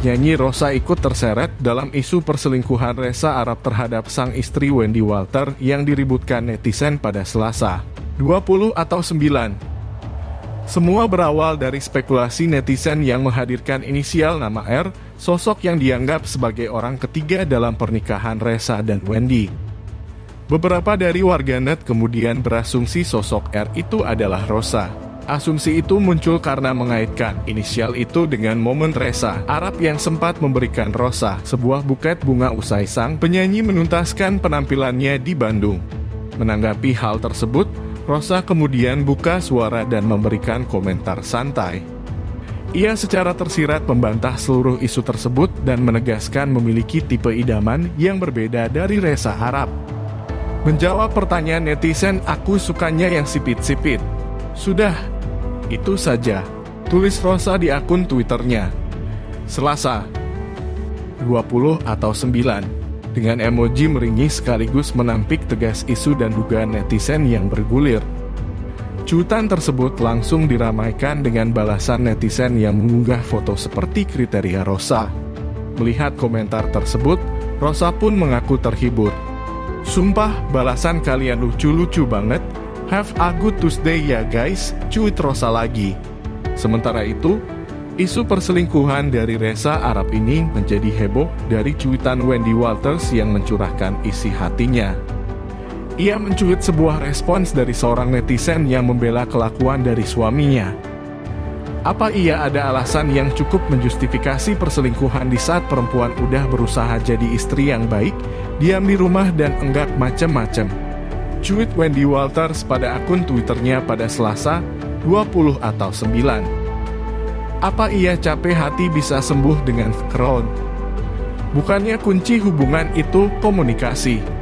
penyanyi Rosa ikut terseret dalam isu perselingkuhan Reza Arab terhadap sang istri Wendy Walter yang diributkan netizen pada Selasa. 20 atau 9. Semua berawal dari spekulasi netizen yang menghadirkan inisial nama R, sosok yang dianggap sebagai orang ketiga dalam pernikahan Reza dan Wendy. Beberapa dari warganet kemudian berasumsi sosok R itu adalah Rosa. Asumsi itu muncul karena mengaitkan inisial itu dengan momen Reza Arab yang sempat memberikan Rosa sebuah buket bunga usai sang penyanyi menuntaskan penampilannya di Bandung. Menanggapi hal tersebut, Rosa kemudian buka suara dan memberikan komentar santai. Ia secara tersirat membantah seluruh isu tersebut dan menegaskan memiliki tipe idaman yang berbeda dari Reza Arab. Menjawab pertanyaan netizen, "Aku sukanya yang sipit-sipit." "Sudah, itu saja," tulis Rosa di akun Twitternya. Selasa, 20 atau 9, dengan emoji meringis sekaligus menampik tegas isu dan dugaan netizen yang bergulir. Cuitan tersebut langsung diramaikan dengan balasan netizen yang mengunggah foto seperti kriteria Rosa. Melihat komentar tersebut, Rosa pun mengaku terhibur. "Sumpah, balasan kalian lucu-lucu banget. Have a good Tuesday ya guys," cuit Rosa lagi. Sementara itu, isu perselingkuhan dari Reza Arab ini menjadi heboh dari cuitan Wendy Walters yang mencurahkan isi hatinya. Ia mencuit sebuah respons dari seorang netizen yang membela kelakuan dari suaminya. Apa ia ada alasan yang cukup menjustifikasi perselingkuhan di saat perempuan udah berusaha jadi istri yang baik, diam di rumah dan enggak macem-macem? Cuit Wendy Walters pada akun Twitternya pada Selasa, 20 atau 9. Apa ia capek hati bisa sembuh dengan scroll? Bukannya kunci hubungan itu komunikasi?